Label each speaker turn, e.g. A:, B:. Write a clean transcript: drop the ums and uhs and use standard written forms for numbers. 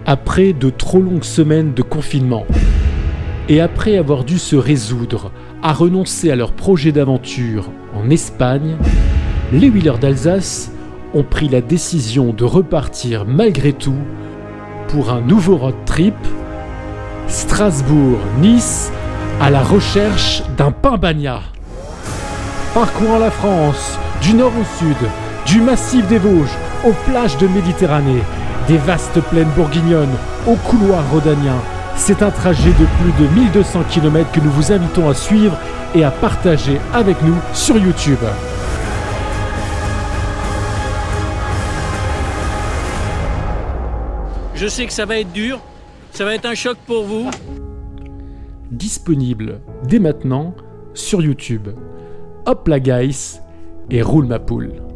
A: Après de trop longues semaines de confinement, et après avoir dû se résoudre à renoncer à leur projet d'aventure en Espagne, les Wheelers d'Alsace ont pris la décision de repartir malgré tout pour un nouveau road trip, Strasbourg-Nice, à la recherche d'un pain bagna. Parcourant la France, du nord au sud, du massif des Vosges aux plages de Méditerranée, des vastes plaines bourguignonnes aux couloirs rhodaniens, c'est un trajet de plus de 1200 km que nous vous invitons à suivre et à partager avec nous sur YouTube.
B: Je sais que ça va être dur, ça va être un choc pour vous.
A: Disponible dès maintenant sur YouTube. Hop la guys et roule ma poule.